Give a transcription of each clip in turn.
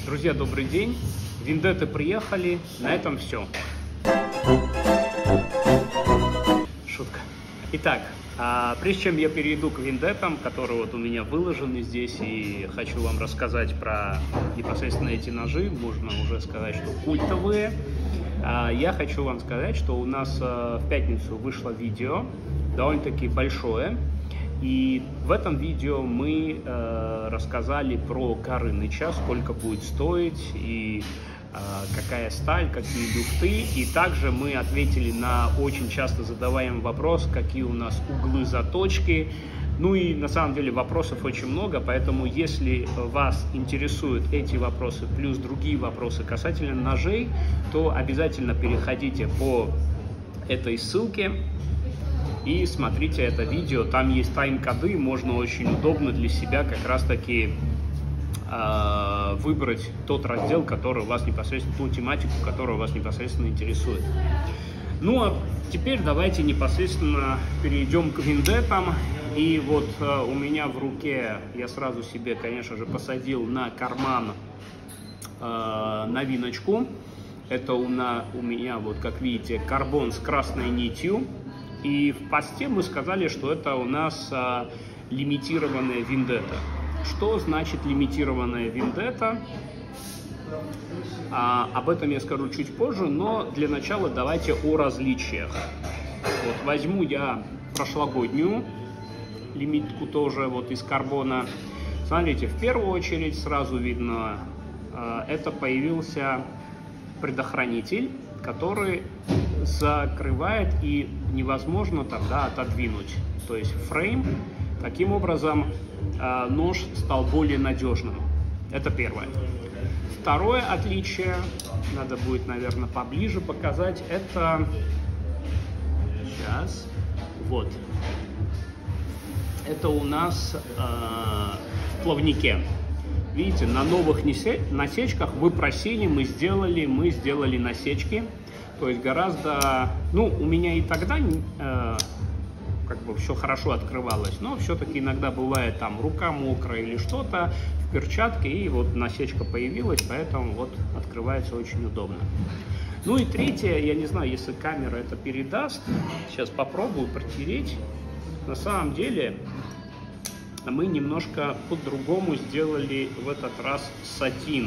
Друзья, добрый день. Вендетты приехали. На этом все. Шутка. Итак, прежде чем я перейду к вендеттам, которые вот у меня выложены здесь, и хочу вам рассказать про непосредственно эти ножи, можно уже сказать, что культовые, я хочу вам сказать, что у нас в пятницу вышло видео, довольно-таки большое. И в этом видео мы рассказали про Горыныча, сколько будет стоить и какая сталь, какие люфты. И также мы ответили на очень часто задаваемый вопрос, какие у нас углы заточки. Ну и на самом деле вопросов очень много, поэтому если вас интересуют эти вопросы плюс другие вопросы касательно ножей, то обязательно переходите по этой ссылке и смотрите это видео. Там есть тайм-коды, можно очень удобно для себя как раз-таки выбрать тот раздел, который вас непосредственно, ту тематику, которая вас непосредственно интересует. Ну а теперь давайте непосредственно перейдем к вендеттам. И вот у меня в руке я сразу себе, конечно же, посадил на карман новиночку. Это у меня, вот как видите, карбон с красной нитью. И в посте мы сказали, что это у нас лимитированная вендетта. Что значит лимитированная вендетта? Об этом я скажу чуть позже, но для начала давайте о различиях. Вот возьму я прошлогоднюю лимитку тоже вот из карбона. Смотрите, в первую очередь сразу видно, это появился предохранитель, который закрывает и невозможно тогда отодвинуть. То есть фрейм, таким образом нож стал более надежным. Это первое. Второе отличие, надо будет, наверное, поближе показать, это сейчас, вот. Это у нас в плавнике. Видите, на новых насечках вы просили, мы сделали насечки. То есть гораздо, ну, у меня и тогда как бы все хорошо открывалось, но все-таки иногда бывает там рука мокрая или что-то в перчатке, и вот насечка появилась, поэтому вот открывается очень удобно. Ну и третье, я не знаю, если камера это передаст, сейчас попробую протереть. На самом деле мы немножко по-другому сделали в этот раз сатин.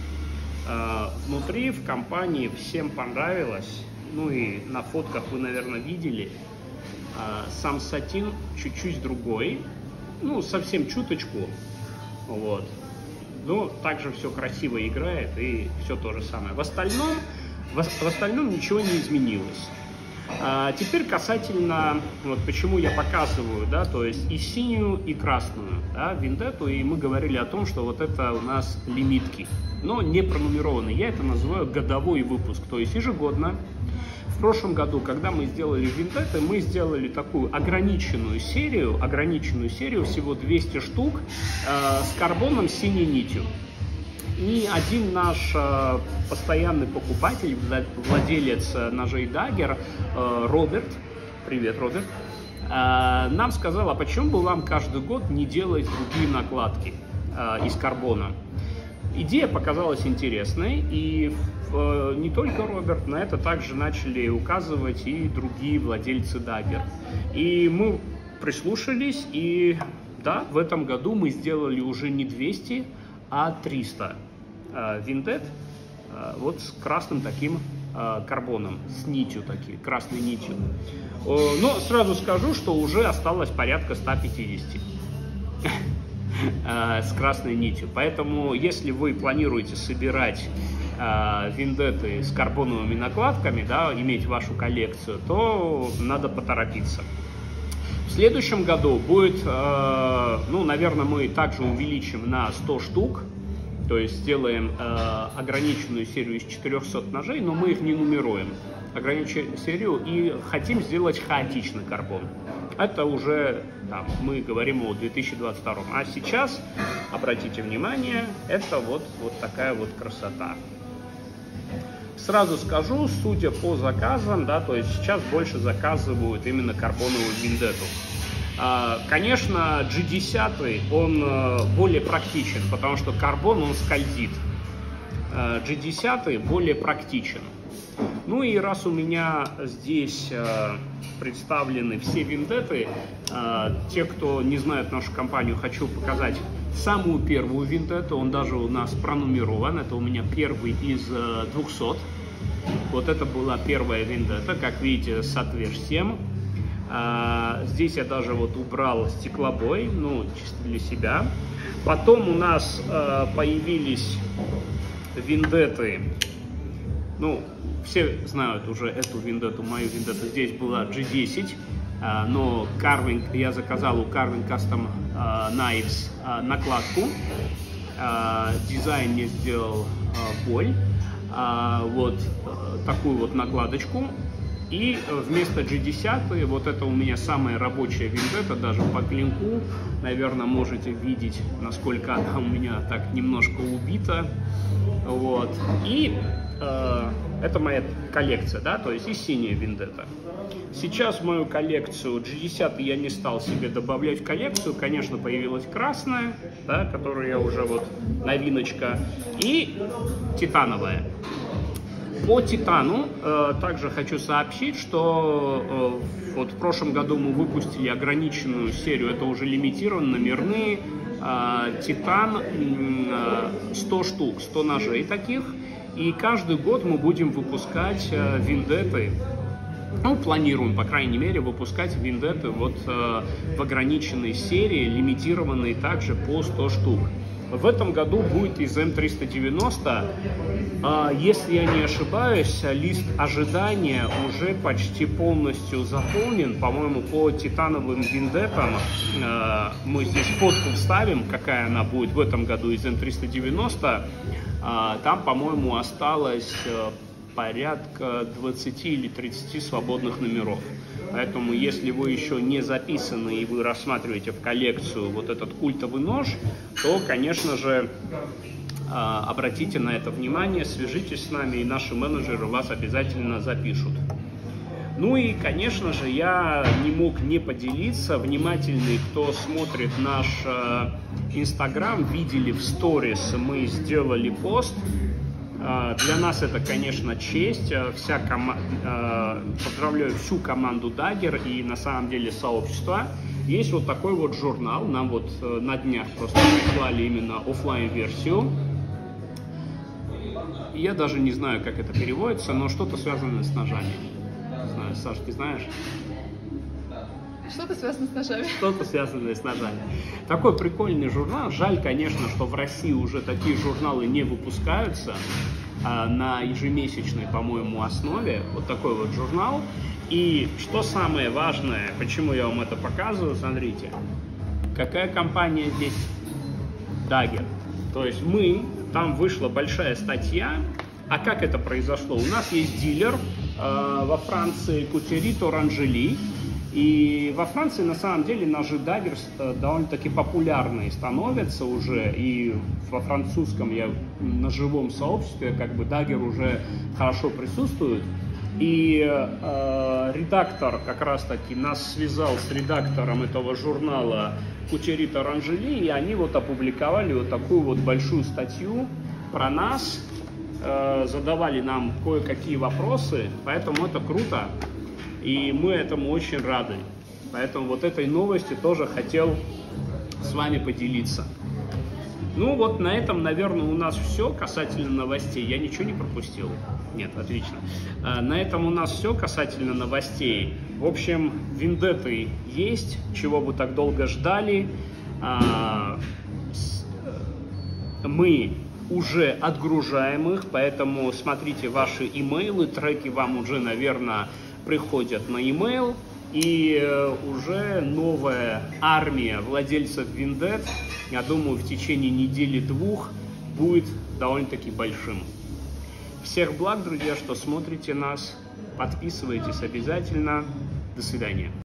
Внутри в компании всем понравилось, ну и на фотках вы, наверное, видели, сам сатин чуть-чуть другой, ну совсем чуточку, вот, но также все красиво играет и все то же самое. В остальном ничего не изменилось. Теперь касательно, вот почему я показываю, да, то есть и синюю, и красную, да, вендетту, и мы говорили о том, что вот это у нас лимитки, но не пронумерованные. Я это называю годовой выпуск, то есть ежегодно. В прошлом году, когда мы сделали вендетты, мы сделали такую ограниченную серию, всего 200 штук с карбоном с синей нитью. И один наш постоянный покупатель, владелец ножей Dagger, Роберт, привет, Роберт, нам сказал, а почему бы вам каждый год не делать другие накладки из карбона? Идея показалась интересной, и не только Роберт, на это также начали указывать и другие владельцы Dagger. И мы прислушались, и да, в этом году мы сделали уже не 200, а 300 вендетт вот с красным таким карбоном, с нитью такой, красной нитью. Но сразу скажу, что уже осталось порядка 150 с красной нитью. Поэтому, если вы планируете собирать вендетты с карбоновыми накладками, да, иметь вашу коллекцию, то надо поторопиться. В следующем году будет, ну, наверное, мы также увеличим на 100 штук, то есть сделаем ограниченную серию из 400 ножей, но мы их не нумеруем. Ограниченную серию и хотим сделать хаотичный карбон. Это уже там, мы говорим о 2022. А сейчас, обратите внимание, это вот такая вот красота. Сразу скажу, судя по заказам, да, то есть сейчас больше заказывают именно карбоновую вендетту. Конечно, G10 он более практичен, потому что карбон он скользит. G10 более практичен. Ну и раз у меня здесь представлены все вендетты, те, кто не знает нашу компанию, хочу показать самую первую вендетту. Он даже у нас пронумерован. Это у меня первый из 200. Вот это была первая вендетта, как видите, с отверстием. Здесь я даже вот убрал стеклобой, ну, чисто для себя. Потом у нас появились вендетты. Ну, все знают уже эту вендетту, мою вендетту. Здесь была G10, но Carving, я заказал у Carving Custom Knives накладку. Дизайн мне сделал Боль. Вот такую вот накладочку. И вместо G10, вот это у меня самая рабочая вендетта, даже по клинку, наверное, можете видеть, насколько она у меня так немножко убита. Вот. И это моя коллекция, да, то есть и синяя вендетта. Сейчас в мою коллекцию G10 я не стал себе добавлять в коллекцию. Конечно, появилась красная, да, которую я уже вот новиночка, и титановая. По титану также хочу сообщить, что вот в прошлом году мы выпустили ограниченную серию, это уже лимитированные номерные, титан 100 штук, 100 ножей таких, и каждый год мы будем выпускать вендетты, ну, планируем, по крайней мере, выпускать вендетты вот в ограниченной серии, лимитированные также по 100 штук. В этом году будет из М390, если я не ошибаюсь, лист ожидания уже почти полностью заполнен. По-моему, по титановым вендеттам мы здесь фотку вставим, какая она будет в этом году из М390. Там, по-моему, осталось порядка 20 или 30 свободных номеров. Поэтому, если вы еще не записаны и вы рассматриваете в коллекцию вот этот культовый нож, то, конечно же, обратите на это внимание, свяжитесь с нами, и наши менеджеры вас обязательно запишут. Ну и, конечно же, я не мог не поделиться. Внимательные, кто смотрит наш Инстаграм, видели в сторис, мы сделали пост. Для нас это, конечно, честь. Поздравляю всю команду Dagger и, на самом деле, сообщество. Есть вот такой вот журнал. Нам вот на днях просто прислали именно офлайн-версию. Я даже не знаю, как это переводится, но что-то связанное с ножами. Не знаю, Саш, ты знаешь? Что-то связано с ножами. Что-то связанное с ножами. Такой прикольный журнал. Жаль, конечно, что в России уже такие журналы не выпускаются на ежемесячной, по-моему, основе. Вот такой вот журнал. И что самое важное, почему я вам это показываю, смотрите. Какая компания здесь? Dagger. То есть там вышла большая статья. А как это произошло? У нас есть дилер во Франции Cuterie Torangeli. И во Франции, на самом деле, ножи Dagger довольно-таки популярные становятся уже. И во французском ножевом сообществе как бы Dagger уже хорошо присутствует. И редактор как раз-таки нас связал с редактором этого журнала Cuterie Torangeli, и они вот опубликовали вот такую вот большую статью про нас, задавали нам кое-какие вопросы, поэтому это круто. И мы этому очень рады. Поэтому вот этой новостью тоже хотел с вами поделиться. Ну вот на этом, наверное, у нас все касательно новостей. Я ничего не пропустил? Нет, отлично. На этом у нас все касательно новостей. В общем, вендетты есть. Чего вы так долго ждали? Мы уже отгружаем их, поэтому смотрите ваши имейлы. Треки вам уже, наверное, приходят на e-mail, и уже новая армия владельцев вендет, я думаю, в течение недели-двух будет довольно-таки большим. Всех благ, друзья, что смотрите нас, подписывайтесь обязательно. До свидания.